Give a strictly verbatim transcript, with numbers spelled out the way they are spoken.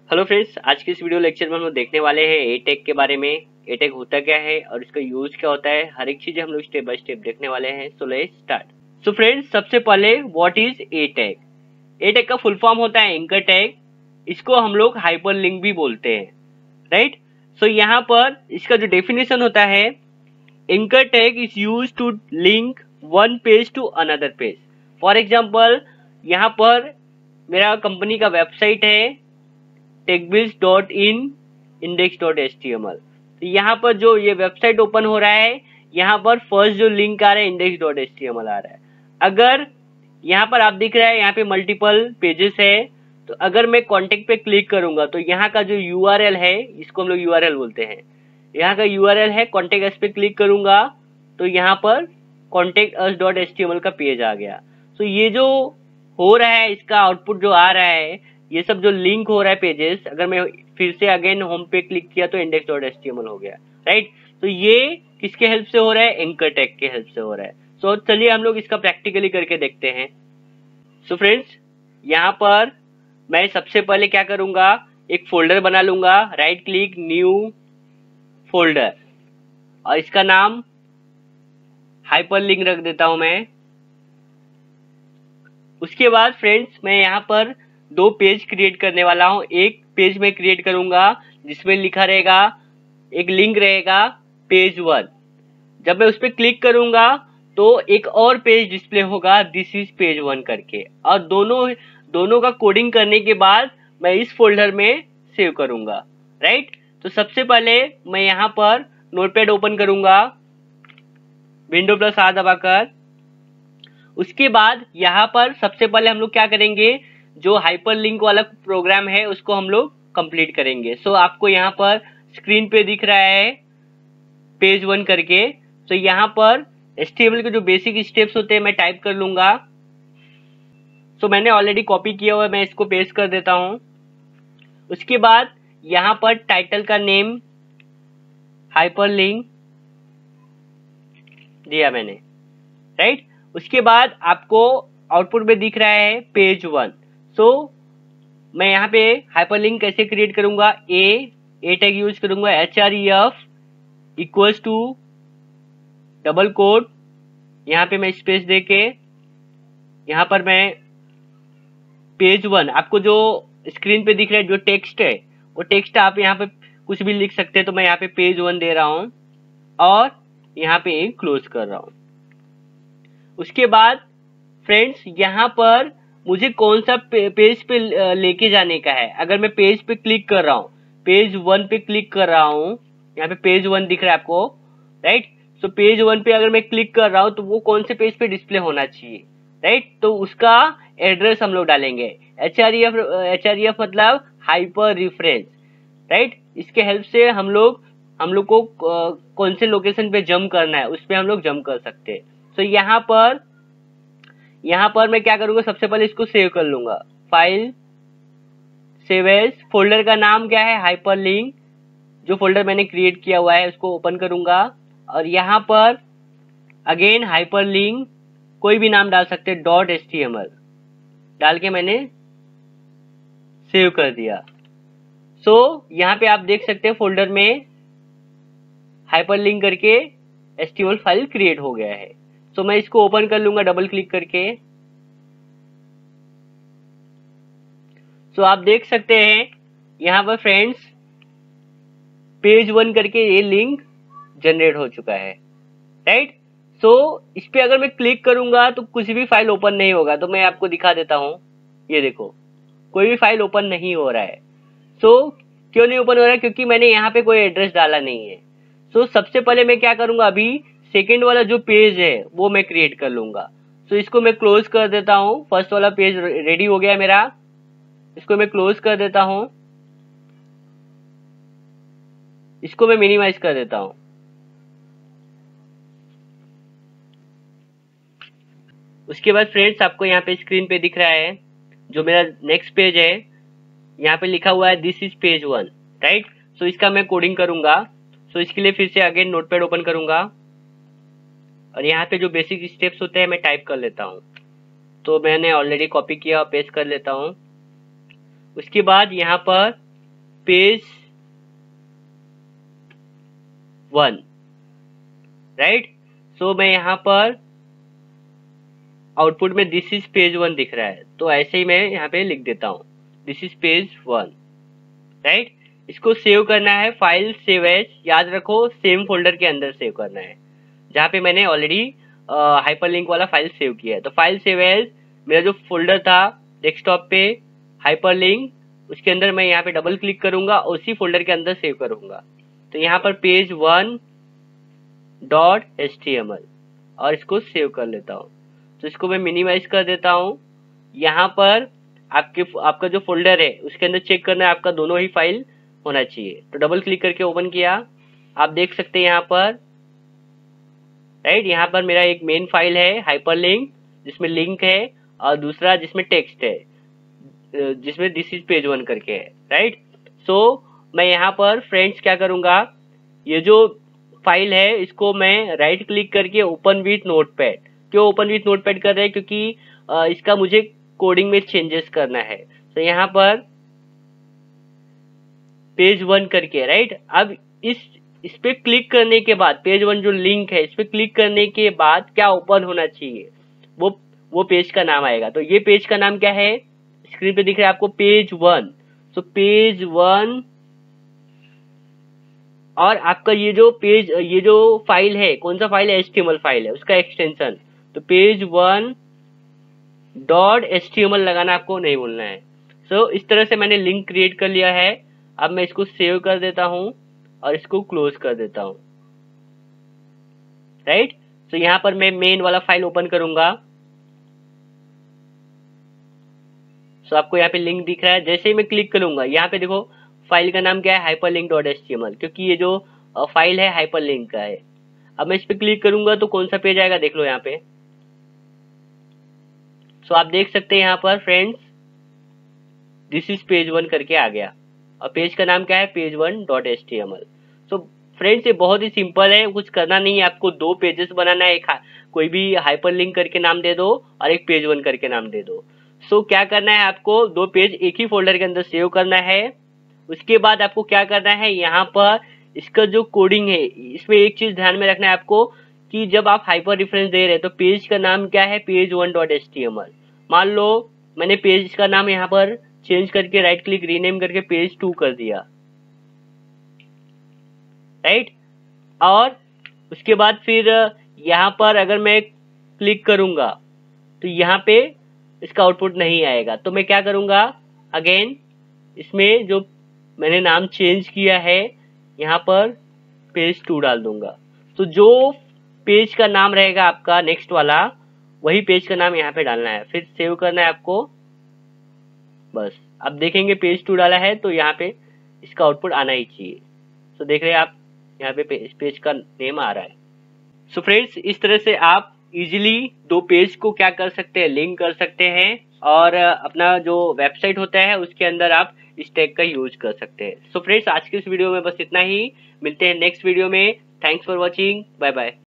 Hello friends, आज के इस वीडियो लेक्चर में हम लोग देखने वाले हैं ए टैग के बारे में। ए टैग होता क्या है और इसका यूज क्या होता है, हर एक चीजें हम लोग स्टेप बाय स्टेप देखने वाले हैं। So let's start. So friends, सबसे पहले what is A tag. A tag का फुल फॉर्म होता है एंकर टैग। इसको हम लोग हाइपर लिंक भी बोलते हैं, राइट। सो यहाँ पर इसका जो डेफिनेशन होता है, anchor tag is used to link one page to another page. For example, यहाँ पर मेरा कंपनी का वेबसाइट है techbiz dot in index dot H T M L. तो यहाँ पर जो ये वेबसाइट ओपन हो रहा है, यहाँ पर फर्स्ट जो लिंक आ रहा है index dot H T M L आ रहा है। अगर यहाँ पर आप दिख रहा है, यहाँ पे मल्टीपल पेजेस है, तो अगर मैं कॉन्टेक्ट पे क्लिक करूंगा तो यहाँ का जो यू आर एल है, इसको हम लोग यू आर एल बोलते हैं, यहाँ का यू आर एल है, कॉन्टेक्ट अस पे क्लिक करूंगा तो यहाँ पर contact us dot H T M L का पेज आ गया। तो ये जो हो रहा है, इसका आउटपुट जो आ रहा है, ये सब जो लिंक हो रहा है पेजेस, अगर मैं फिर से अगेन होम पे क्लिक किया तो index dot H T M L हो गया, राइट। तो ये किसके हेल्प से हो रहा है, एंकर टैग के हेल्प से हो रहा है। सो so, चलिए हम लोग इसका प्रैक्टिकली करके देखते हैं। सो so, फ्रेंड्स, यहाँ पर मैं सबसे पहले क्या करूंगा, एक फोल्डर बना लूंगा, राइट क्लिक न्यू फोल्डर, और इसका नाम हाइपर लिंक रख देता हूं मैं। उसके बाद फ्रेंड्स, मैं यहाँ पर दो पेज क्रिएट करने वाला हूँ। एक पेज में क्रिएट करूंगा जिसमें लिखा रहेगा, एक लिंक रहेगा पेज वन। जब मैं उस पर क्लिक करूंगा तो एक और पेज डिस्प्ले होगा, दिस इज पेज वन करके, और दोनों दोनों का कोडिंग करने के बाद मैं इस फोल्डर में सेव करूंगा, राइट। तो सबसे पहले मैं यहाँ पर नोटपैड ओपन करूंगा, विंडो प्लस आर दबाकर। उसके बाद यहाँ पर सबसे पहले हम लोग क्या करेंगे, जो हाइपर लिंक वाला प्रोग्राम है उसको हम लोग कंप्लीट करेंगे। सो so, आपको यहाँ पर स्क्रीन पे दिख रहा है पेज वन करके। तो so, यहाँ पर एच टी एम एल के जो बेसिक स्टेप्स होते हैं मैं टाइप कर लूंगा। सो so, मैंने ऑलरेडी कॉपी किया हुआ है, मैं इसको पेस्ट कर देता हूँ। उसके बाद यहाँ पर टाइटल का नेम हाइपर लिंक दिया मैंने, राइट। उसके बाद आपको आउटपुट में दिख रहा है पेज वन। सो so, मैं यहाँ पे हाइपरलिंक कैसे क्रिएट करूंगा, ए ए टैग यूज करूंगा, H R E F equals to double code, यहाँ पे मैं स्पेस देके यहाँ पर मैं पेज वन, आपको जो स्क्रीन पे दिख रहा है जो टेक्स्ट है, वो टेक्स्ट आप यहाँ पे कुछ भी लिख सकते हैं। तो मैं यहाँ पे पेज वन दे रहा हूँ और यहाँ पे क्लोज कर रहा हूँ। उसके बाद फ्रेंड्स, यहाँ पर मुझे कौन सा पे, पेज पे लेके जाने का है। अगर मैं पेज पे क्लिक कर रहा हूँ, पेज वन पे क्लिक कर रहा हूँ, यहाँ पे पेज वन दिख रहा है आपको, राइट। सो पेज वन पे अगर मैं क्लिक कर रहा हूँ तो वो कौन से पेज पे डिस्प्ले होना चाहिए, राइट। तो उसका एड्रेस हम लोग डालेंगे, H R E F H R E F मतलब हाइपर रिफरेंस, राइट। इसके हेल्प से हम लोग हम लोग को कौन से लोकेशन पे जंप करना है उस पर हम लोग जंप कर सकते हैं। तो यहाँ पर यहाँ पर मैं क्या करूंगा, सबसे पहले इसको सेव कर लूंगा, फाइल सेव एज, फोल्डर का नाम क्या है, हाइपर लिंक, जो फोल्डर मैंने क्रिएट किया हुआ है उसको ओपन करूंगा, और यहाँ पर अगेन हाइपर लिंक, कोई भी नाम डाल सकते हैं, dot H T M L डाल के मैंने सेव कर दिया। सो so, यहाँ पे आप देख सकते हैं फोल्डर में हाइपर लिंक करके H T M L file create हो गया है। तो मैं इसको ओपन कर लूंगा डबल क्लिक करके। तो आप देख सकते हैं यहाँ पर फ्रेंड्स, पेज वन करके ये लिंक जनरेट हो चुका है, राइट। सो इस पे अगर मैं क्लिक करूंगा तो कुछ भी फाइल ओपन नहीं होगा। तो मैं आपको दिखा देता हूं, ये देखो कोई भी फाइल ओपन नहीं हो रहा है। सो क्यों नहीं ओपन हो रहा है, क्योंकि मैंने यहाँ पे कोई एड्रेस डाला नहीं है। सो सबसे पहले मैं क्या करूंगा, अभी सेकेंड वाला जो पेज है वो मैं क्रिएट कर लूंगा। सो so, इसको मैं क्लोज कर देता हूँ। फर्स्ट वाला पेज रेडी हो गया मेरा, इसको मैं क्लोज कर देता हूँ, इसको मैं मिनिमाइज कर देता हूँ। उसके बाद फ्रेंड्स, आपको यहाँ पे स्क्रीन पे दिख रहा है जो मेरा नेक्स्ट पेज है, यहाँ पे लिखा हुआ है this is page one, right. So इसका मैं कोडिंग करूंगा। सो so, इसके लिए फिर से अगेन नोटपैड ओपन करूंगा और यहाँ पे जो बेसिक स्टेप्स होते हैं मैं टाइप कर लेता हूँ। तो मैंने ऑलरेडी कॉपी किया और पेस्ट कर लेता हूँ। उसके बाद यहाँ पर पेज वन, राइट। सो मैं यहाँ पर आउटपुट में दिस इज पेज वन दिख रहा है, तो ऐसे ही मैं यहाँ पे लिख देता हूँ this is page one, right. इसको सेव करना है फाइल सेव एज, याद रखो सेम फोल्डर के अंदर सेव करना है जहाँ पे मैंने ऑलरेडी हाइपरलिंक वाला फाइल सेव किया है। तो फाइल सेव एज मेरा जो फोल्डर था डेस्कटॉप पे हाइपरलिंक, उसके अंदर मैं यहाँ पे डबल क्लिक करूंगा और उसी फोल्डर के अंदर सेव करूंगा। तो यहाँ पर page one dot H T M L और इसको सेव कर लेता हूँ। तो इसको मैं मिनिमाइज कर देता हूँ। यहाँ पर आपके आपका जो फोल्डर है उसके अंदर चेक करना है आपका दोनों ही फाइल होना चाहिए। तो डबल क्लिक करके ओपन किया, आप देख सकते हैं यहाँ पर, राइट, यहाँ पर मेरा एक मेन फाइल है हाइपरलिंक जिसमें लिंक है और दूसरा जिसमें टेक्स्ट है जिसमें दिस इज पेज वन करके है, राइट। सो मैं यहाँ पर फ्रेंड्स क्या करूँगा, ये जो फाइल है इसको मैं राइट क्लिक करके ओपन विथ नोटपैड, क्यों ओपन विथ नोटपैड कर रहे हैं, क्योंकि इसका मुझे कोडिंग में चेंजेस करना है। तो यहाँ पर पेज वन करके, राइट। अब इस इस पे क्लिक करने के बाद पेज वन जो लिंक है इस पे क्लिक करने के बाद क्या ओपन होना चाहिए, वो वो पेज का नाम आएगा। तो ये पेज का नाम क्या है, स्क्रीन पे दिख रहा है आपको page one. So page one और आपका ये जो पेज ये जो फाइल है कौन सा फाइल है, H T M L file है, उसका एक्सटेंशन तो page one dot H T M L लगाना आपको नहीं भूलना है। सो so, इस तरह से मैंने लिंक क्रिएट कर लिया है। अब मैं इसको सेव कर देता हूं और इसको क्लोज कर देता हूं, राइट। सो यहाँ पर मैं मेन वाला फाइल ओपन करूंगा। सो so, आपको यहाँ पे लिंक दिख रहा है, जैसे ही मैं क्लिक करूंगा यहाँ पे देखो फाइल का नाम क्या है, hyperlink dot H T M L, क्योंकि ये जो फाइल है हाइपरलिंक का है। अब मैं इस पे क्लिक करूंगा तो कौन सा पेज आएगा देख लो यहाँ पे। सो so, आप देख सकते हैं यहाँ पर friends this is page one करके आ गया और पेज का नाम क्या है, page one dot H T M L. So friends ये बहुत ही सिंपल है, कुछ करना नहीं है आपको। दो पेजेस बनाना है, एक कोई भी हाइपरलिंक करके नाम दे दो और एक पेज वन करके नाम दे दो। सो so, क्या करना है आपको, दो पेज एक ही फोल्डर के अंदर सेव करना है। उसके बाद आपको क्या करना है, यहाँ पर इसका जो कोडिंग है इसमें एक चीज ध्यान में रखना है आपको कि जब आप हाइपर रेफरेंस दे रहे हैं तो पेज का नाम क्या है, page one dot H T M L. मान लो मैंने पेज का नाम यहाँ पर चेंज करके राइट क्लिक रीनेम करके पेज टू कर दिया, राइट। और उसके बाद फिर यहाँ पर अगर मैं क्लिक करूंगा तो यहाँ पे इसका आउटपुट नहीं आएगा। तो मैं क्या करूंगा, अगेन इसमें जो मैंने नाम चेंज किया है यहाँ पर पेज टू डाल दूंगा। तो जो पेज का नाम रहेगा आपका नेक्स्ट वाला वही पेज का नाम यहाँ पे डालना है, फिर सेव करना है आपको। बस अब देखेंगे पेज टू डाला है तो यहाँ पे इसका आउटपुट आना ही चाहिए। तो देख रहे हैं आप यहाँ पे पेज, पेज का नेम आ रहा है। सो फ्रेंड्स इस तरह से आप इजीली दो पेज को क्या कर सकते हैं, लिंक कर सकते हैं और अपना जो वेबसाइट होता है उसके अंदर आप इस टैग का यूज कर सकते हैं। सो फ्रेंड्स आज के इस वीडियो में बस इतना ही, मिलते हैं नेक्स्ट वीडियो में। Thanks for watching, bye bye.